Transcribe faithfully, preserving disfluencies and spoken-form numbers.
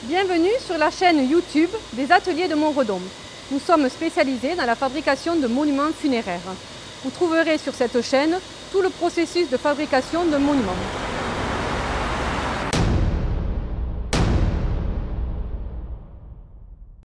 Bienvenue sur la chaîne YouTube des Ateliers de Montredon. Nous sommes spécialisés dans la fabrication de monuments funéraires. Vous trouverez sur cette chaîne tout le processus de fabrication d'un monument.